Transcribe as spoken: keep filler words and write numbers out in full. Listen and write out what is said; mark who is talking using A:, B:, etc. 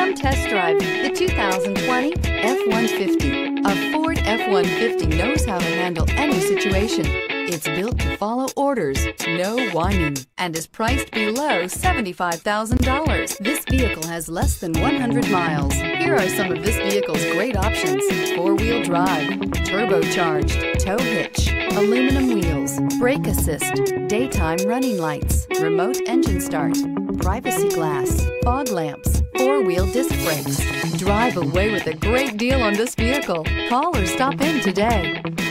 A: Come test drive the two thousand twenty F one fifty. A Ford F one fifty knows how to handle any situation. It's built to follow orders, no whining, and is priced below seventy-five thousand dollars. This vehicle has less than one hundred miles. Here are some of this vehicle's great options: four-wheel drive, turbocharged, tow hitch, aluminum wheels, brake assist, daytime running lights, remote engine start, privacy glass, fog lamps, four-wheel disc brakes. Drive away with a great deal on this vehicle. Call or stop in today.